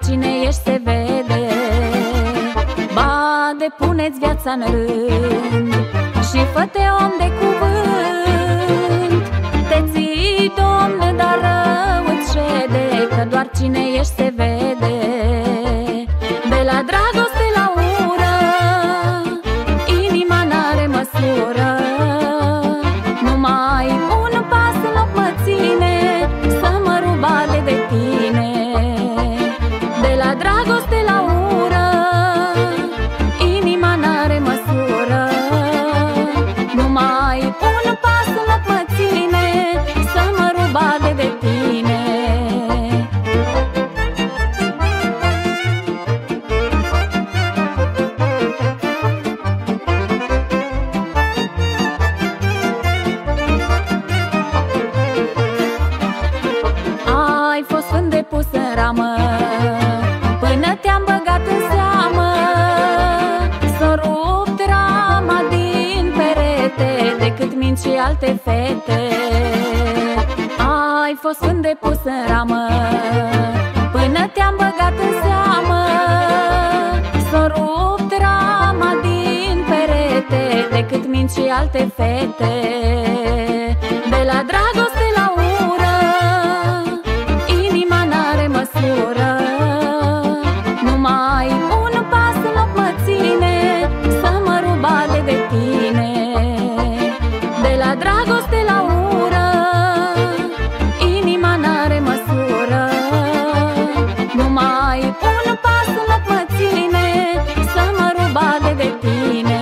cine ești se vede. Ba, depuneți viața-n rând și fă-te om de cuvânt. Te ții, Domne, dar rău îți șede, că doar cine ești se vede. De la dragoste la ură, inima n-are măsură. Numai un pas în loc mă ține, să mă rubale de tine. De la dragoste la ură, inima n-are măsură. Numai un pas în loc mă ține, să mă rubale de tine. Ai fost vânt de pus în ramă, până te-am băgat în seamă. S-o rupt rama din perete, decât mint și alte fete. Ai fost vânt de pus în ramă, până te-am băgat în seamă. S-o rupt rama din perete, decât mint și alte fete. De la dragoste la ură, inima n-are măsură. Numai un pas în loc mă ține, să mă rubale de tine. De la dragoste la ură, inima n-are măsură. Numai un pas în loc mă ține, să mă rubale de tine.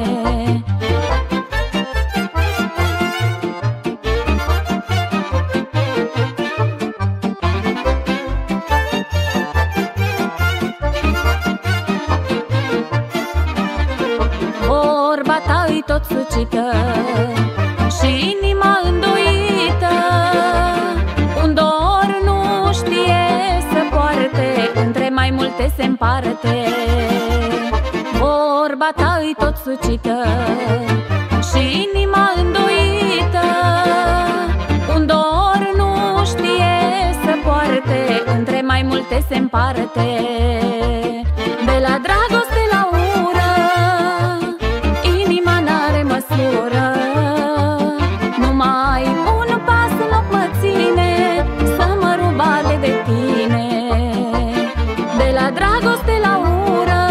Vorba ta-i tot sucită și inima îndoită. Un dor nu știe să poarte, între mai multe se împarte. Vorba ta-i tot sucită și inima îndoită. Un dor nu știe să poarte, între mai multe se împarte. De la dragoste la ură, inima n-are măsură. Numai un pas în loc mă ține, să mă rubale de tine. De la dragoste la ură,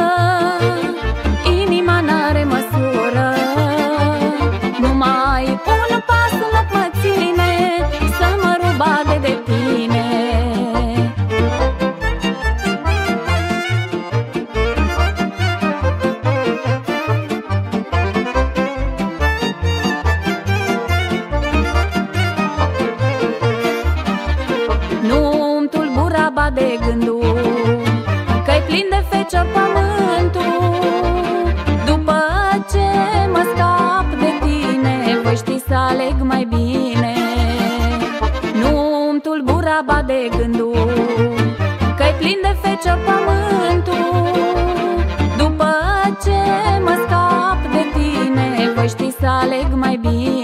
inima n-are măsură. Numai un pas în loc mă ține, să mă rubale de tine. Nu-mi tulbura ba de gândul că-i plin de feciori pământul. După ce mă scap de tine, voi ști să aleg mai bine. Nu-mi tulbura ba de gândul că-i plin de feciori pământul. După ce mă scap de tine, voi ști să aleg mai bine.